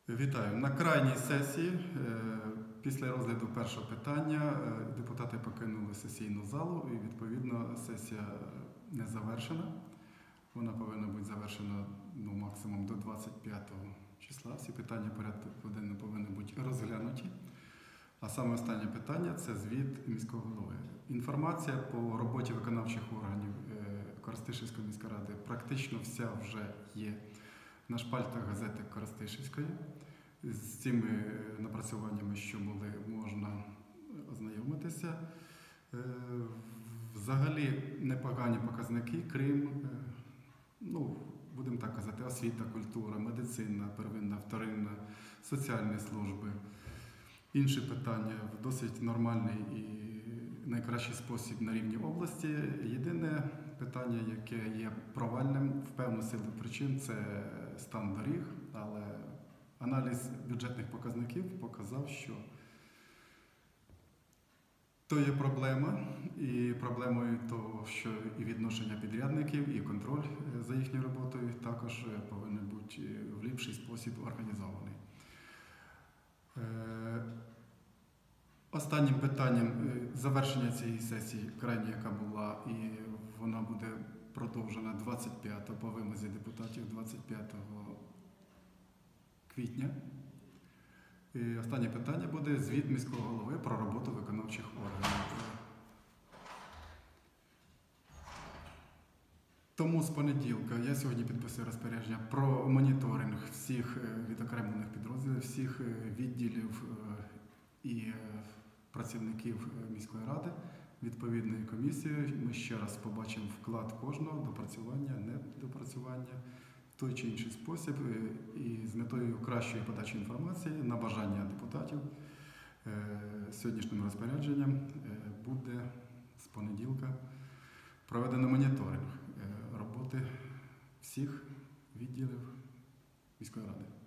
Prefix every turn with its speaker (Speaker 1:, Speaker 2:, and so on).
Speaker 1: Вітаю. На крайній сесії, після розгляду першого питання, депутати покинули сесійну залу і, відповідно, сесія не завершена. Вона повинна бути завершена максимум до 25 числа. Всі питання порядку денного повинні бути розглянуті. А саме останнє питання – це звіт міського голови. Інформація по роботі виконавчих органів Коростишівської міської ради практично вся вже є на шпальтах газети Коростишівської. З цими напрацюваннями, що були, можна ознайомитися. Взагалі непогані показники, крім, будемо так казати, освіта, культура, медицина, первинна, вторинна, соціальні служби. Інші питання в досить нормальний і найкращий спосіб на рівні області. Єдине питання, яке є провальним в певну силу причин, це стан доріг, але аналіз бюджетних показників показав, що то є проблема, і проблемою того, що і відношення підрядників, і контроль за їхньою роботою також повинен бути в ліпший спосіб організований. Останнім питанням завершення цієї сесії, крайня, яка була, і вона буде продовжена 25-го по вимозі депутатів 25 квітня. І останнє питання буде звіт міського голови про роботу виконавчих органів. Тому з понеділка я сьогодні підписую розпорядження про моніторинг всіх відокремлених підрозділів, всіх відділів і працівників міської ради, відповідної комісії. Ми ще раз побачимо вклад кожного, допрацювання, недопрацювання, в той чи інший спосіб. І з метою кращої подачі інформації на бажання депутатів сьогоднішнім розпорядженням буде з понеділка проведено моніторинг роботи всіх відділів міської ради.